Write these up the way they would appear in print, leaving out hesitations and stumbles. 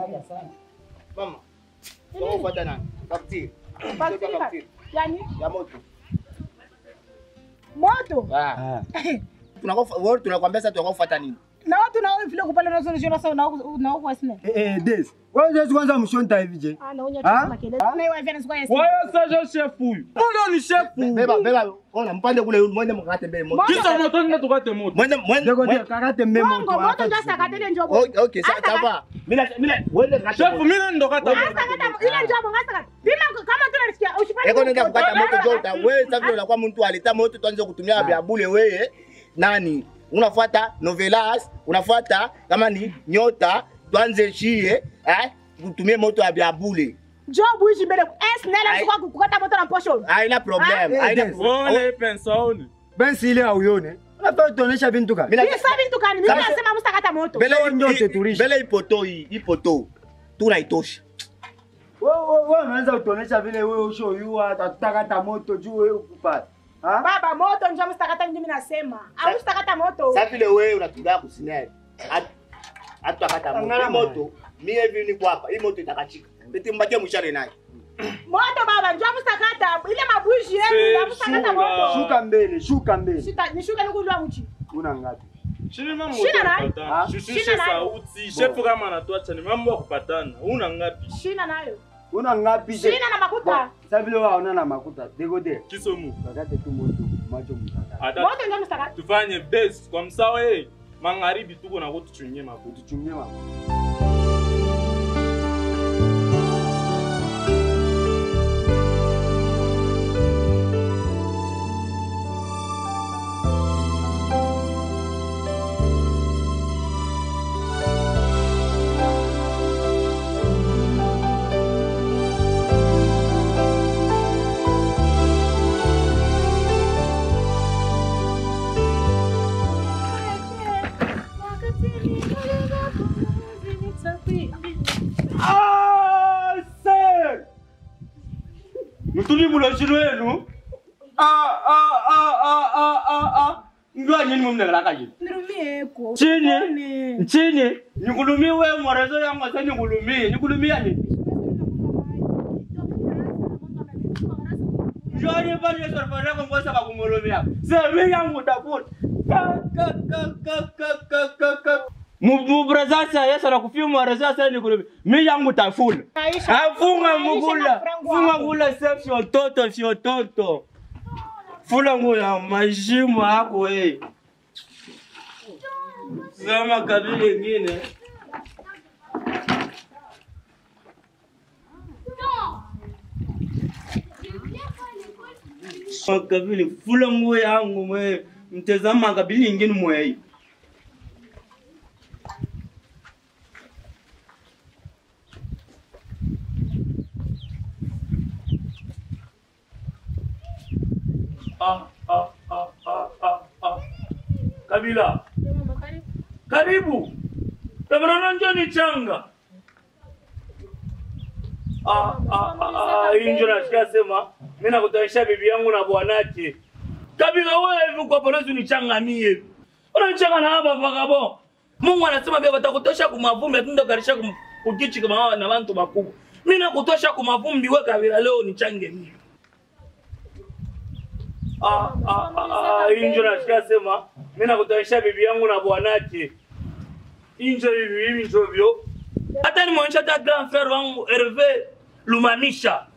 Mama. Kama ufuata nani? Kapti. Yani? Ya moto. Moto? Tunakwambia sasa tunakufuata nini? Na watu nao vile kupale na solution sasa na huko asine. Des. Wewe kwanza mshonta hivi je? Naonya tu makelele. Na wewe vile sikuwa yesi. Wewe sasa chef huyu. Mbona ni chef? Beba. Ona mpande kule mwende mkakate mbele moto. Kisa moto ndio tukate moto. Mwende kakate mbele moto. Moto ndio sakatele njobo. Okay, sawa. Mimi wende kata. Chef mimi ndo kata. Ile njobo ngasa. Bila kama tunasikia usipate. Eko nenda kukata moto jota. Wewe sasa unakuwa mtu alita moto tuanze kutumia vya bure wewe. Nani? Unafuata novelas, unafuata kama ni nyota, tuanze shie, kutumia moto ya biabule. Job hizi mbele nela sikuwa kukata moto na posho. Haina problem. Haina Ole pensaoni. Bensi ile auione. Unataka tuonesha bintu gani? Mimi sabi bintu gani? Mimi nasema mstakata moto. Bele nyote turisha. Bele ipoto. Tunaitosha. Wewe unaanza kutuonesha vile wewe ushoyua atakata moto juu wewe ukupata. Baba moto njoo mstakata mimi nasema. Au mstakata moto. Sasa vile wewe unatugaa kusinai. Atakata moto. Mimi hivi ni kwa hapa. Hii moto itakachika. Beti mbakie mshare naye. Moto baba njoo mstakata. Ile mabushi yenu mstakata moto. Shuka mbele. Nishuke nikulwa mchi. Una ngapi? Shini mambo kupatana. Shushishe sauti. Chef kama anatuacha ni mambo ya kupatana. Una ngapi? Shina nayo. Una ngapi je? Shina na makuta. Sasa vile wao na makuta. Degode. Kisomu. Kakate tu moto. Macho mtakata. Moto njoo mstakata. Tufanye best kwa msawa magharibi tuko na kutuchunye makuta. Tuchunye makuta. Mtuli mulashiro yenu. Ngwa nyinyi mumnagala kaje. Nirumie ko. Chini. Nikulumie wewe mwarezo yangu sasa nikulumie. Nikulumia nini? Njoo pale sorfara kwa ngosa bakumulumia. Sasa mimi yangu tafuta. Mubraza sasa Yesu anakufia mwarezo sasa nikulumia. Mimi yangu tafuna. Afunga mugula. Funga ngula sio toto. Fula ngula majimu yako wewe. Sema kabila nyingine. Kabila fula nguo yangu mwe mtazama kabila nyingine mwe. Kabila. Karibu. Tabarana njoni changa. Injora sikasema mimi nakutaisha bibi yangu na bwanake. Kabila wewe uko polisi ni changa mie. Unachanga na hapa vagabo. Mungu anasema bia batakutosha kumavumbi atundo karisha kukichi kama na bantu bakubwa. Mimi nakutosha kumavumbi wewe kabila leo ni change mie. Injora sikasema mimi nakutaisha bibi yangu na bwanake. Injo hivi njovyo. Hata nimeonyesha ta grand frère wangu Hervé Lumanisha.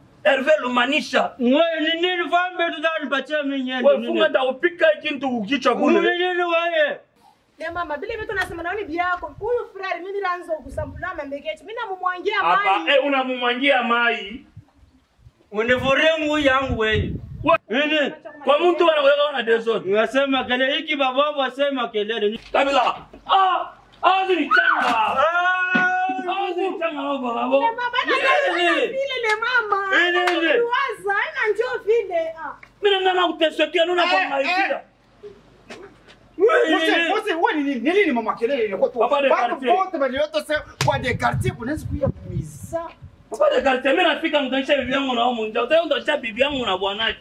Wewe ni nini fambe tutanipatia mimi nyende? Wewe funga nda upika kintu kukichwa kule. Wewe nini wewe? Mama bile vitu nasema naoni bia yako. Huyu frère mimi naanza kusambula mambegechi. Mimi namumwangia mai. Hapa unamumwangia mai. Univurengu yangu wewe. Nini? Kwa mtu anaweka na desert. Unasema kelele hiki bababu asema kelele. Kabila. Ni changa. Ni changa bababu. Mama vile mama. Waza ina njoo vile. Mimi nana kutesekea nuna kwa maisha. Wewe ni nini mama kelele ile kwa tu. Papa de quartier. Wote bali wote kwa de quartier kunaweza kuya misa. Papa de quartier mimi nafika mtanisha bibi yangu na homo njoo. Utaenda bibi yangu na bwanake.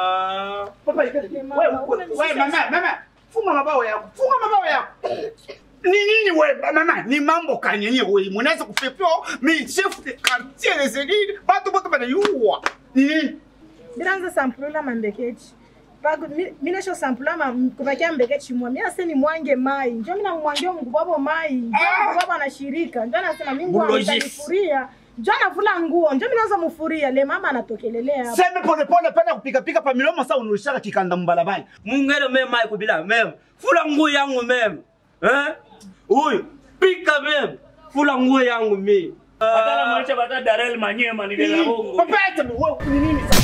Papa ikale. Wewe mama. Funga mabao yako. Nini wewe mama ni mambo kanyenye wewe mnaweza kupepewa mi chef de quartier les élites watu wote wanayua nini Biranza sampula mambeketi. Bago mina sho sampula kubakia mbeketi mwa. Mimi aseni mwange mai. Njoo mina mwangeo mkubabo mai. Njoo mkubabo anashirika. Njoo anasema mingu ananifuria. Njoo anavula nguo. Njoo mina anza mufuria. Lemama anatokelelea hapa. Sema pole pole penda kupika pika pa milomo sasa unushaka kikanda mbalabala. Mungere meme mai kubila meme. Fula nguo yangu meme. Huyu pika meme. Fula nguo yangu mimi. Batala maisha bata Darel Manyema ni la bongo. Papa wewe ni nini?